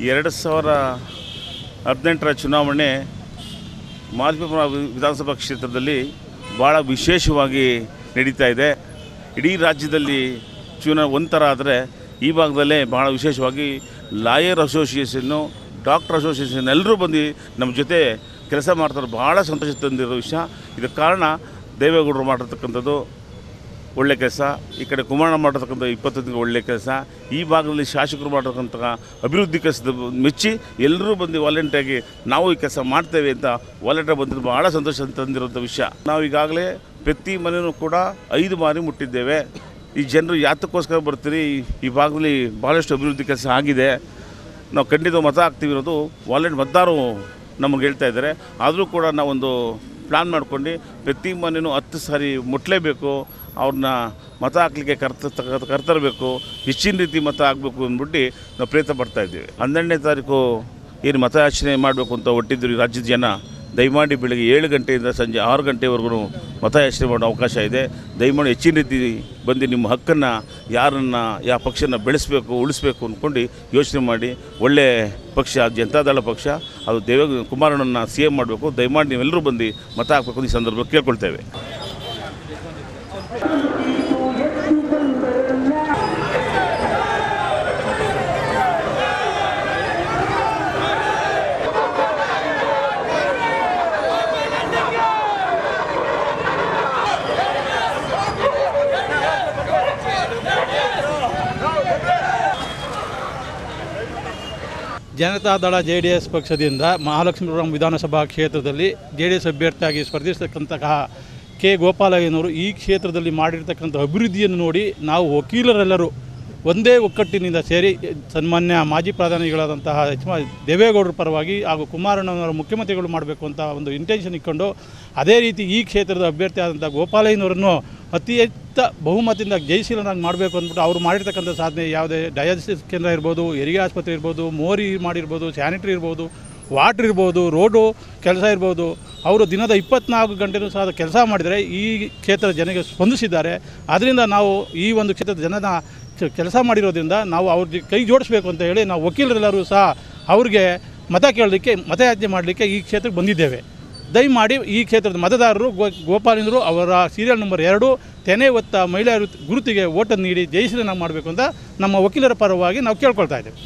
2018ರ ಚುನಾವಣೆ ಮಾಲ್ಪುರ ವಿಧಾನಸಭಾ ಕ್ಷೇತ್ರದಲ್ಲಿ ಭಾಳ ವಿಶೇಷವಾಗಿ ನಡೀತಾ ಇದೆ. ಇಡೀ ರಾಜ್ಯದಲ್ಲಿ ಚುನಾವಣೆ ಒಂಥರ ಆದರೆ ಈ ಭಾಗದಲ್ಲೇ ಭಾಳ ವಿಶೇಷವಾಗಿ ಲಾಯರ್ ಅಸೋಸಿಯೇಷನ್ನು, ಡಾಕ್ಟರ್ ಅಸೋಸಿಯೇಷನ್ ಎಲ್ಲರೂ ಬಂದು ನಮ್ಮ ಜೊತೆ ಕೆಲಸ ಮಾಡ್ತಾರೆ. ಭಾಳ ಸಂತೋಷ ತಂದಿರೋ ವಿಷಯ. ಇದಕ್ಕೆ ಕಾರಣ ದೇವೇಗೌಡರು ಮಾಡಿರ್ತಕ್ಕಂಥದ್ದು ಒಳ್ಳೆ ಕೆಲಸ, ಈ ಕಡೆ ಕುಮಾರಣ್ಣ ಮಾಡಿರ್ತಕ್ಕಂಥ 20 ತಿಂಗಳು ಒಳ್ಳೆಯ ಕೆಲಸ, ಈ ಭಾಗದಲ್ಲಿ ಶಾಸಕರು ಮಾಡಿರ್ತಕ್ಕಂಥ ಅಭಿವೃದ್ಧಿ ಕೆಲಸದ ಮೆಚ್ಚಿ ಎಲ್ಲರೂ ಬಂದು ವಾಲಂಟಿಯಾಗಿ ನಾವು ಈ ಕೆಲಸ ಮಾಡ್ತೇವೆ ಅಂತ ವಾಲಂಟಿಯರ್ ಬಂದಿದ್ದು ಭಾಳ ಸಂತೋಷ ತಂದಿರೋಂಥ ವಿಷಯ. ನಾವು ಈಗಾಗಲೇ ಪ್ರತಿ ಮನೆಯೂ ಕೂಡ 5 ಬಾರಿ ಮುಟ್ಟಿದ್ದೇವೆ. ಈ ಜನರು ಯಾತಕ್ಕೋಸ್ಕರ ಬರ್ತೀರಿ, ಈ ಭಾಗದಲ್ಲಿ ಭಾಳಷ್ಟು ಅಭಿವೃದ್ಧಿ ಕೆಲಸ ಆಗಿದೆ, ನಾವು ಖಂಡಿತ ಮತ ಹಾಕ್ತೀವಿ ಇರೋದು ವಾಲಂಟಿಯರ್ ಮತದಾರರು ನಮಗೆ ಹೇಳ್ತಾ ಇದ್ದಾರೆ. ಆದರೂ ಕೂಡ ನಾವೊಂದು ಪ್ಲ್ಯಾನ್ ಮಾಡ್ಕೊಂಡು ಪ್ರತಿ ಮನೆಯೂ 10 ಸಾರಿ ಮುಟ್ಟಲೇಬೇಕು, ಅವ್ರನ್ನ ಮತ ಹಾಕಲಿಕ್ಕೆ ಕರ್ತರಬೇಕು, ಹೆಚ್ಚಿನ ರೀತಿ ಮತ ಆಗಬೇಕು ಅಂದ್ಬಿಟ್ಟು ನಾವು ಪ್ರಯತ್ನ ಪಡ್ತಾಯಿದ್ದೀವಿ. 12ನೇ ತಾರೀಕು ಏನು ಮತಯಾಚನೆ ಮಾಡಬೇಕು ಅಂತ ಹೊಟ್ಟಿದ್ರು ರಾಜ್ಯದ ಜನ. ದಯಮಾಡಿ ಬೆಳಗ್ಗೆ 7 ಗಂಟೆಯಿಂದ ಸಂಜೆ 6 ಗಂಟೆವರೆಗೂ ಮತಯಾಚನೆ ಮಾಡೋ ಅವಕಾಶ ಇದೆ. ದಯಮಾಡಿ ಹೆಚ್ಚಿನ ರೀತಿ ಬಂದು ನಿಮ್ಮ ಹಕ್ಕನ್ನು, ಯಾರನ್ನು, ಯಾವ ಪಕ್ಷನ ಬೆಳೆಸಬೇಕು, ಉಳಿಸ್ಬೇಕು ಅಂದ್ಕೊಂಡು ಯೋಚನೆ ಮಾಡಿ. ಒಳ್ಳೆಯ ಪಕ್ಷ ಜನತಾದಳ ಪಕ್ಷ, ಅದು ಕುಮಾರಣ್ಣನ CM ಮಾಡಬೇಕು. ದಯಮಾಡಿ ನೀವೆಲ್ಲರೂ ಬಂದು ಮತ ಹಾಕಬೇಕು ಈ ಸಂದರ್ಭದಲ್ಲಿ ಕೇಳ್ಕೊಳ್ತೇವೆ. ಜನತಾದಳ JDS ಪಕ್ಷದಿಂದ ಮಹಾಲಕ್ಷ್ಮೀಪುರಂ ವಿಧಾನಸಭಾ ಕ್ಷೇತ್ರದಲ್ಲಿ JDS ಅಭ್ಯರ್ಥಿಯಾಗಿ ಸ್ಪರ್ಧಿಸತಕ್ಕಂತಹ ಕೆ ಗೋಪಾಲಯ್ಯನವರು ಈ ಕ್ಷೇತ್ರದಲ್ಲಿ ಮಾಡಿರ್ತಕ್ಕಂಥ ಅಭಿವೃದ್ಧಿಯನ್ನು ನೋಡಿ ನಾವು ವಕೀಲರೆಲ್ಲರೂ ಒಂದೇ ಒಕ್ಕಟ್ಟಿನಿಂದ ಸೇರಿ ಸನ್ಮಾನ್ಯ ಮಾಜಿ ಪ್ರಧಾನಿಗಳಾದಂತಹ ದೇವೇಗೌಡರ ಪರವಾಗಿ ಹಾಗೂ ಕುಮಾರಣ್ಣನವರ ಮುಖ್ಯಮಂತ್ರಿಗಳು ಮಾಡಬೇಕು ಅಂತ ಒಂದು ಇಂಟೆನ್ಷನ್ ಇಟ್ಕೊಂಡು, ಅದೇ ರೀತಿ ಈ ಕ್ಷೇತ್ರದ ಅಭ್ಯರ್ಥಿ ಆದಂಥ ಗೋಪಾಲಯ್ಯನವರನ್ನು ಅತಿ ಹೆಚ್ಚು ಬಹುಮತದಿಂದ ಜಯಶೀಲನಾಗಿ ಮಾಡಬೇಕು ಅಂದ್ಬಿಟ್ಟು ಅವರು ಮಾಡಿರ್ತಕ್ಕಂಥ ಸಾಧನೆ ಯಾವುದೇ ಡಯಾಲಿಸಿಸ್ ಕೇಂದ್ರ ಇರ್ಬೋದು, ಹೆರಿಗೆ ಆಸ್ಪತ್ರೆ ಇರ್ಬೋದು, ಮೋರಿ ಮಾಡಿರ್ಬೋದು, ಸ್ಯಾನಿಟ್ರಿ ಇರ್ಬೋದು, ವಾಟ್ರ್ ಇರ್ಬೋದು, ರೋಡು ಕೆಲಸ ಇರ್ಬೋದು, ಅವರು ದಿನದ 24 ಗಂಟೆಯೂ ಸಹ ಕೆಲಸ ಮಾಡಿದರೆ ಈ ಕ್ಷೇತ್ರದ ಜನರಿಗೆ ಸ್ಪಂದಿಸಿದ್ದಾರೆ. ಆದ್ದರಿಂದ ನಾವು ಈ ಒಂದು ಕ್ಷೇತ್ರದ ಜನನ ಕೆಲಸ ಮಾಡಿರೋದ್ರಿಂದ ನಾವು ಅವ್ರಿಗೆ ಕೈ ಜೋಡಿಸ್ಬೇಕು ಅಂತ ಹೇಳಿ ನಾವು ವಕೀಲರೆಲ್ಲರೂ ಸಹ ಅವ್ರಿಗೆ ಮತ ಕೇಳಲಿಕ್ಕೆ, ಮತಯಾಚನೆ ಮಾಡಲಿಕ್ಕೆ ಈ ಕ್ಷೇತ್ರಕ್ಕೆ ಬಂದಿದ್ದೇವೆ. ದಯಮಾಡಿ ಈ ಕ್ಷೇತ್ರದ ಮತದಾರರು ಗೋಪಾಲಯ್ಯನವರು ಅವರ ಸೀರಿಯಲ್ ನಂಬರ್ 2 ತೆನೆ ಹೊತ್ತ ಮಹಿಳೆಯರ ಗುರುತಿಗೆ ಓಟನ್ನು ನೀಡಿ ಜಯಶೀಲನಾಗಿ ಮಾಡಬೇಕು ಅಂತ ನಮ್ಮ ವಕೀಲರ ಪರವಾಗಿ ನಾವು ಕೇಳ್ಕೊಳ್ತಾ ಇದ್ದೇವೆ.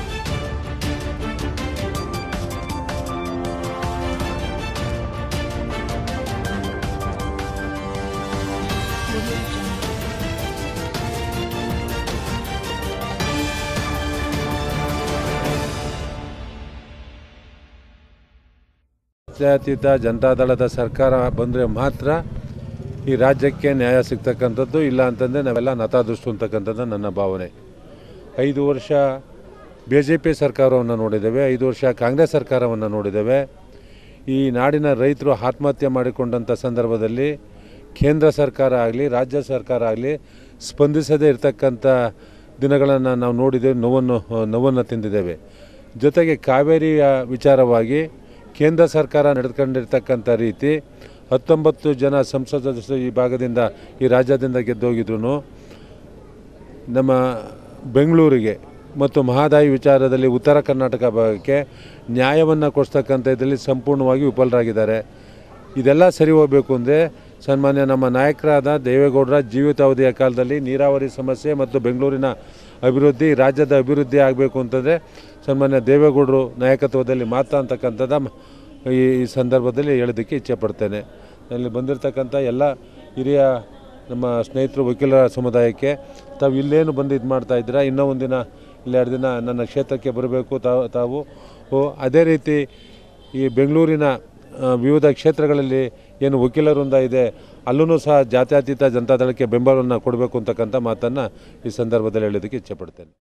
ಜಾತ್ಯತೀತ ಜನತಾದಳದ ಸರ್ಕಾರ ಬಂದರೆ ಮಾತ್ರ ಈ ರಾಜ್ಯಕ್ಕೆ ನ್ಯಾಯ ಸಿಗ್ತಕ್ಕಂಥದ್ದು. ಇಲ್ಲ ಅಂತಂದರೆ ನಾವೆಲ್ಲ ನತಾದೃಷ್ಟು ಅಂತಕ್ಕಂಥದ್ದು ನನ್ನ ಭಾವನೆ. 5 ವರ್ಷ BJP ಸರ್ಕಾರವನ್ನು ನೋಡಿದ್ದೇವೆ, 5 ವರ್ಷ ಕಾಂಗ್ರೆಸ್ ಸರ್ಕಾರವನ್ನು ನೋಡಿದ್ದೇವೆ. ಈ ನಾಡಿನ ರೈತರು ಆತ್ಮಹತ್ಯೆ ಮಾಡಿಕೊಂಡಂಥ ಸಂದರ್ಭದಲ್ಲಿ ಕೇಂದ್ರ ಸರ್ಕಾರ ಆಗಲಿ, ರಾಜ್ಯ ಸರ್ಕಾರ ಆಗಲಿ ಸ್ಪಂದಿಸದೇ ಇರತಕ್ಕಂಥ ದಿನಗಳನ್ನು ನಾವು ನೋಡಿದ್ದೇವೆ, ನೋವನ್ನು ತಿಂದಿದ್ದೇವೆ. ಜೊತೆಗೆ ಕಾವೇರಿಯ ವಿಚಾರವಾಗಿ ಕೇಂದ್ರ ಸರ್ಕಾರ ನಡೆದುಕೊಂಡಿರ್ತಕ್ಕಂಥ ರೀತಿ 19 ಜನ ಸಂಸತ್ ಸದಸ್ಯರು ಈ ಭಾಗದಿಂದ, ಈ ರಾಜ್ಯದಿಂದ ಗೆದ್ದೋಗಿದ್ರು ನಮ್ಮ ಬೆಂಗಳೂರಿಗೆ ಮತ್ತು ಮಹದಾಯಿ ವಿಚಾರದಲ್ಲಿ ಉತ್ತರ ಕರ್ನಾಟಕ ಭಾಗಕ್ಕೆ ನ್ಯಾಯವನ್ನು ಕೊಡಿಸ್ತಕ್ಕಂಥ ಇದರಲ್ಲಿ ಸಂಪೂರ್ಣವಾಗಿ ವಿಫಲರಾಗಿದ್ದಾರೆ. ಇದೆಲ್ಲ ಸರಿ ಹೋಗಬೇಕು ಅಂದರೆ ಸನ್ಮಾನ್ಯ ನಮ್ಮ ನಾಯಕರಾದ ದೇವೇಗೌಡರ ಜೀವಿತಾವಧಿಯ ಕಾಲದಲ್ಲಿ ನೀರಾವರಿ ಸಮಸ್ಯೆ ಮತ್ತು ಬೆಂಗಳೂರಿನ ಅಭಿವೃದ್ಧಿ, ರಾಜ್ಯದ ಅಭಿವೃದ್ಧಿ ಆಗಬೇಕು ಅಂತಂದರೆ ಸನ್ಮಾನ್ಯ ದೇವೇಗೌಡರು ನಾಯಕತ್ವದಲ್ಲಿ ಮಾತ್ರ ಅಂತಕ್ಕಂಥದ್ದು ಈ ಸಂದರ್ಭದಲ್ಲಿ ಹೇಳೋದಕ್ಕೆ ಇಚ್ಛೆಪಡ್ತೇನೆ. ಅಲ್ಲಿ ಬಂದಿರತಕ್ಕಂಥ ಎಲ್ಲ ಹಿರಿಯ ನಮ್ಮ ಸ್ನೇಹಿತರು ವಕೀಲರ ಸಮುದಾಯಕ್ಕೆ ತಾವು ಇಲ್ಲೇನು ಬಂದು ಇದು ಮಾಡ್ತಾಯಿದ್ದೀರಾ, ಇನ್ನೂ ಒಂದಿನ ಇಲ್ಲ 2 ದಿನ ನನ್ನ ಕ್ಷೇತ್ರಕ್ಕೆ ಬರಬೇಕು ತಾವು. ಅದೇ ರೀತಿ ಈ ಬೆಂಗಳೂರಿನ ವಿವಿಧ ಕ್ಷೇತ್ರಗಳಲ್ಲಿ ಏನು ವಕೀಲರ ವೃಂದ ಇದೆ ಅಲ್ಲೂ ಸಹ ಜಾತ್ಯತೀತ ಜನತಾದಳಕ್ಕೆ ಬೆಂಬಲವನ್ನು ಕೊಡಬೇಕು ಅಂತಕ್ಕಂಥ ಮಾತನ್ನು ಈ ಸಂದರ್ಭದಲ್ಲಿ ಹೇಳೋದಕ್ಕೆ ಇಚ್ಛೆಪಡ್ತೇನೆ.